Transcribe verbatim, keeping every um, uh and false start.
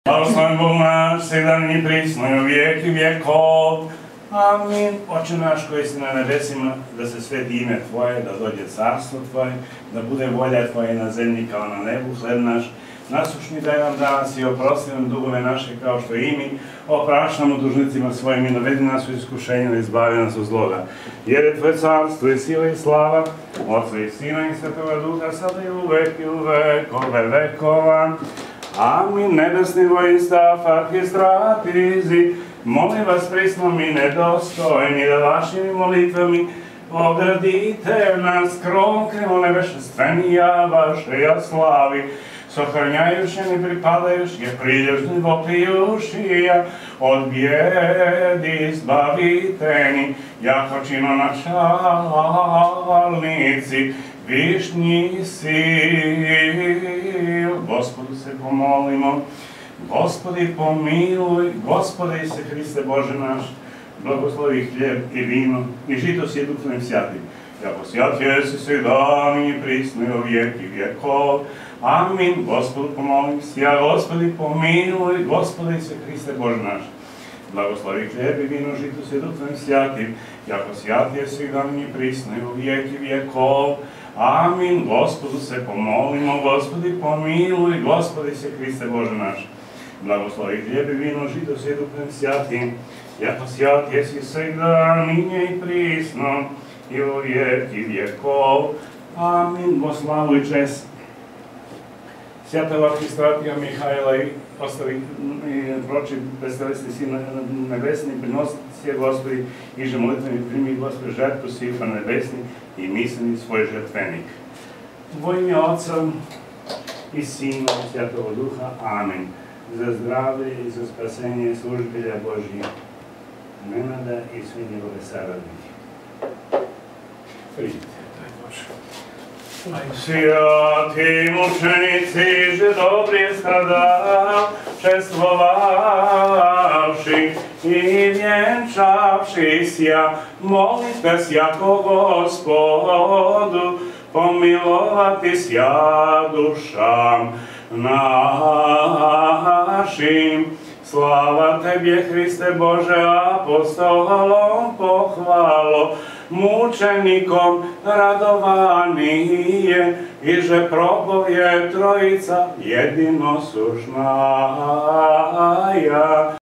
Blagosloven Bog naš, sedan i prisno i u vijek i vjekov. Amin. Oče naš koji si na nebesima, da se sveti ime Tvoje, da dođe carstvo Tvoje, da bude volja Tvoje na zemlji kao na nebu. Hleb naš nasušni daj nam danas i oprosti nam dugove naše kao što i mi opraštamo dužnicima svojim i dovedi nas u iskušenje i izbavi nas od zloga. Jer je Tvoje carstvo i sila i slava, Otca i Sina i Svetoga Duha, sada i uvek i u vekove vekova. Amin. Nebesni vojstav, arhistratizi, molim vas prisno mi nedostojni da vašimi molitvami ogradite nas kronknemo nebešestvenija vašeja slavi, sohranjajuši mi pripadajuši je prilježni vopijušija, od bijedi izbaviteni, jako čino načalnici, višnji sil. Gospodu se pomolimo. Gospodi pomiluj, Gospode Ise Hriste Bože naš, blagoslovi hljeb i vino i žito si je Duhom Svatim. Jako svjat jesi svih dan i prisno i u vijek i vjekov. Amin. Gospodu pomolim se, ja Gospodi pomiluj, Gospode Ise Hriste Bože naš, blagoslovi hljeb i vino, žito si je Duhom Svatim. Jako svjat jesi svih dan i prisno i u vijek i vjekov. Amin. Gospodu se pomolimo, Gospodi pomiluj, Gospode Ise Hriste Bože naš, blagoslovi hljeb i vino, žito si je Duhom Svatim. Jako svjat jesi svegda, ninje i prisno, i u vijek i vjekov. Amin. Bo slavu i čest Svjatog arhistratija Mihajla i ostali proči predstavljesti si nebesni, prinositi je Gospodi, iže molitveni primi Gospodi žrtvu sifa nebesni i misleni svoj žrtvenik. U ime Otca i Sina i Svjetog Duha. Amin. Za zdravlje i za spasenje služitelja Božije Nenada i svi njegove saradnike. Priđite, daj Bože. Svjati mučenici, že dobri strada, čestvovavši i vjenčavši sja, molite sjako Gospodu, pomilovati sja dušam našim. Slava Tebje, Hriste Bože, apostolom pohvalo, mučenikom radovanije, i že propovje Trojica jedinosušnaja.